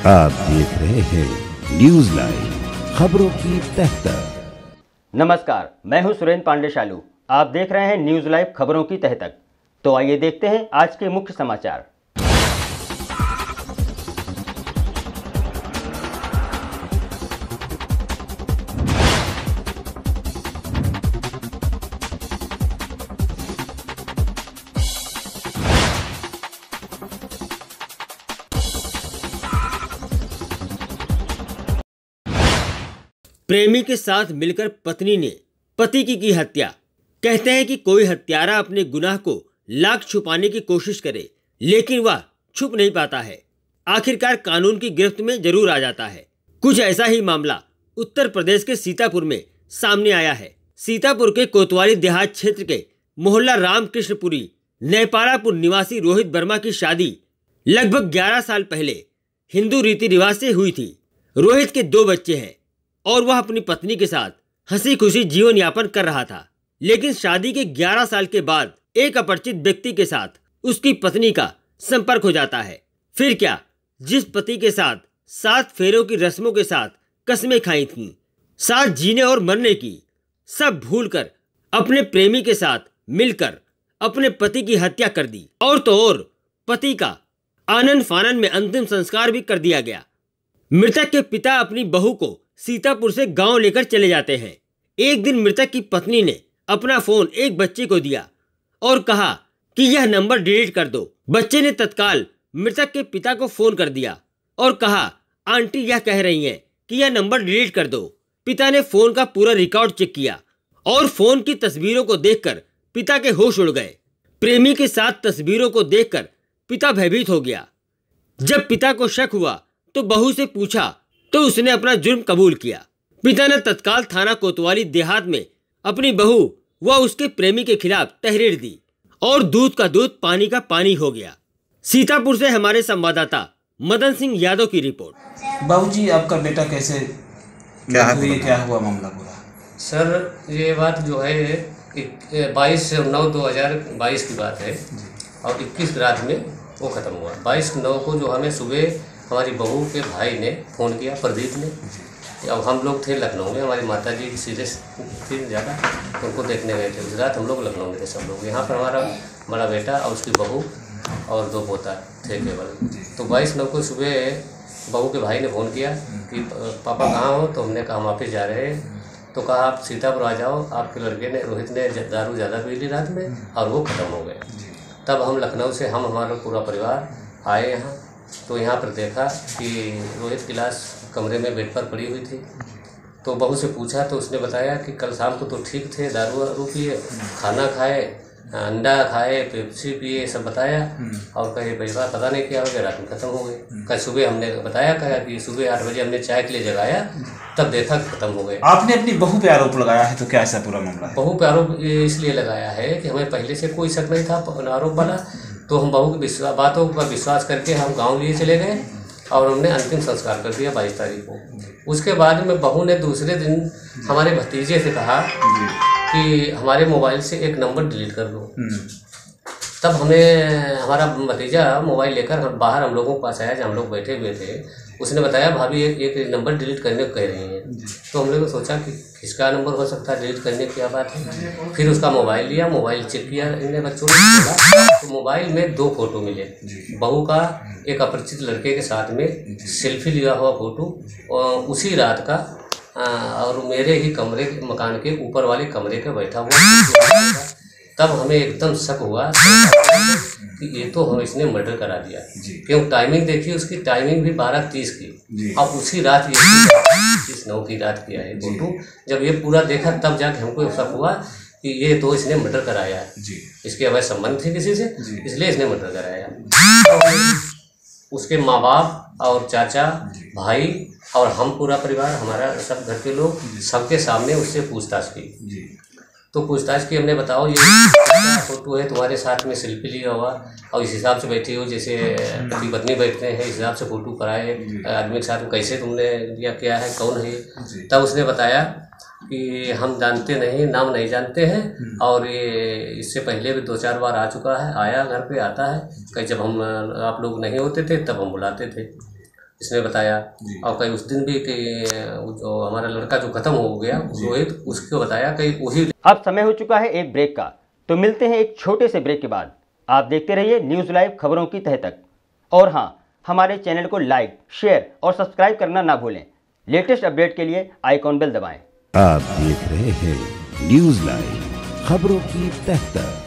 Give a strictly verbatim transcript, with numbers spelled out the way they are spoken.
आप देख रहे हैं न्यूज लाइव, खबरों की तह तक। नमस्कार, मैं हूं सुरेंद्र पांडे शालू। आप देख रहे हैं न्यूज लाइव, खबरों की तह तक। तो आइए देखते हैं आज के मुख्य समाचार। प्रेमी के साथ मिलकर पत्नी ने पति की की हत्या। कहते हैं कि कोई हत्यारा अपने गुनाह को लाख छुपाने की कोशिश करे, लेकिन वह छुप नहीं पाता है। आखिरकार कानून की गिरफ्त में जरूर आ जाता है। कुछ ऐसा ही मामला उत्तर प्रदेश के सीतापुर में सामने आया है। सीतापुर के कोतवाली देहात क्षेत्र के मोहल्ला रामकृष्णपुरी नेपारापुर निवासी रोहित वर्मा की शादी लगभग ग्यारह साल पहले हिंदू रीति रिवाज से हुई थी। रोहित के दो बच्चे हैं और वह अपनी पत्नी के साथ हंसी खुशी जीवन यापन कर रहा था। लेकिन शादी के ग्यारह साल के बाद एक अपरिचित व्यक्ति के साथ उसकी पत्नी का संपर्क हो जाता है। फिर क्या, जिस पति के साथ सात फेरों की रस्मों के साथ कस्में खाई थीं, साथ जीने और मरने की, सब भूलकर अपने प्रेमी के साथ मिलकर अपने पति की हत्या कर दी। और तो और पति का आनन फानन में अंतिम संस्कार भी कर दिया गया। मृतक के पिता अपनी बहू को सीतापुर से गांव लेकर चले जाते हैं। एक दिन मृतक की पत्नी ने अपना फोन एक बच्चे को दिया और कहा कि यह नंबर डिलीट कर दो। बच्चे ने तत्काल मृतक के पिता को फोन कर दिया और कहा, आंटी यह कह रही हैं कि यह नंबर डिलीट कर दो। पिता ने फोन का पूरा रिकॉर्ड चेक किया और फोन की तस्वीरों को देखकर पिता के होश उड़ गए। प्रेमी के साथ तस्वीरों को देखकर पिता भयभीत हो गया। जब पिता को शक हुआ तो बहू से पूछा तो उसने अपना जुर्म कबूल किया। पिता ने तत्काल थाना कोतवाली देहात में अपनी बहू व उसके प्रेमी के खिलाफ तहरीर दी और दूध का दूध पानी का पानी हो गया। सीतापुर से हमारे संवाददाता मदन सिंह यादव की रिपोर्ट। बाबू जी, आपका बेटा कैसे क्या हुआ, क्या हुआ मामला पूरा? सर, ये बात जो है बाईस नौ दो हज़ार बाईस की बात है और इक्कीस रात में वो ख़त्म हुआ। बाईस नौ को जो हमें सुबह हमारी बहू के भाई ने फ़ोन किया, प्रदीप ने। अब हम लोग थे लखनऊ में, हमारी माता जी सीरियस थी ज़्यादा, तो उनको देखने गए थे। उस रात हम लोग लखनऊ में थे सब लोग। यहाँ पर हमारा बड़ा बेटा और उसकी बहू और दो पोता थे केवल। तो बाईस नौ को सुबह बहू के भाई ने फ़ोन किया कि पापा कहाँ हो? तो हमने कहा हम ऑफिस जा रहे हैं। तो कहा आप सीतापुर आ जाओ, आपके लड़के ने रोहित ने दारू ज़्यादा पी ली रात में और वो ख़त्म हो गए। तब हम लखनऊ से हम हमारा पूरा परिवार आए यहाँ। तो यहाँ पर देखा कि रोहित की लाश कमरे में बेड पर पड़ी हुई थी। तो बहू से पूछा तो उसने बताया कि कल शाम को तो ठीक थे, दारू वारू पिए, खाना खाए, अंडा खाए, पेप्सी पिए, सब बताया। और कहे भैया पता नहीं क्या हो गया, रात में ख़त्म हो गए। कल सुबह हमने बताया, कहा कि सुबह आठ बजे हमने चाय के लिए जगाया, तब देखा ख़त्म हो गए। आपने अपनी बहू पे आरोप लगाया है, तो क्या ऐसा पूरा मामला है? बहू पे आरोप इसलिए लगाया है कि हमें पहले से कोई शक नहीं था आरोप वाला। तो हम बहू की विश्वास बातों पर विश्वास करके हम गांव लिए चले गए और हमने अंतिम संस्कार कर दिया बाईस तारीख को। उसके बाद में बहू ने दूसरे दिन हमारे भतीजे से कहा कि हमारे मोबाइल से एक नंबर डिलीट कर दो। तब हमें हमारा भतीजा मोबाइल लेकर बाहर हम लोगों के पास आया, जब हम लोग बैठे हुए थे। उसने बताया भाभी एक, एक नंबर डिलीट करने को कह रही हैं। तो हम लोगों ने सोचा कि किसका नंबर हो सकता है, डिलीट करने की क्या बात है। फिर उसका मोबाइल लिया, मोबाइल चेक किया इन्हें बच्चों ने। तो मोबाइल में दो फोटो मिले, बहू का एक अपरिचित लड़के के साथ में सेल्फी लिया हुआ फोटो और उसी रात का, और मेरे ही कमरे मकान के ऊपर वाले कमरे के बैठा हुआ। तब हमें एकदम शक हुआ कि ये तो हम इसने मर्डर करा दिया, क्यों टाइमिंग देखी उसकी, टाइमिंग भी बारह तीस की। अब उसी रात ये तीस नौ की रात किया है फोटो। जब ये पूरा देखा तब जाके हमको शक हुआ कि ये तो इसने मर्डर कराया है, इसके अवैध संबंध थे किसी से, इसलिए इसने मर्डर कराया। तो उसके माँ बाप और चाचा भाई और हम पूरा परिवार, हमारा सब घर के लोग, सबके सामने उससे पूछताछ की। तो पूछताछ की हमने, बताओ ये फोटो है तुम्हारे साथ में सेल्फी लिया हुआ और इस हिसाब से बैठी हो जैसे पति पत्नी बैठते हैं, इस हिसाब से फोटो कराए आदमी के साथ में, कैसे तुमने लिया, क्या है, कौन है? तब उसने बताया कि हम जानते नहीं, नाम नहीं जानते हैं और ये इससे पहले भी दो चार बार आ चुका है, आया घर पे आता है, कहीं जब हम आप लोग नहीं होते थे तब हम बुलाते थे। इसने बताया। और कहीं उस दिन भी कि जो हमारा लड़का जो खत्म हो गया रोहित, उसको बताया कहीं वही। अब समय हो चुका है एक ब्रेक का, तो मिलते हैं एक छोटे से ब्रेक के बाद। आप देखते रहिए न्यूज़ लाइव खबरों की तह तक। और हाँ, हमारे चैनल को लाइक, शेयर और सब्सक्राइब करना ना भूलें। लेटेस्ट अपडेट के लिए आइकॉन बेल दबाएं। आप देख रहे हैं न्यूज़ लाइव खबरों की तह तक।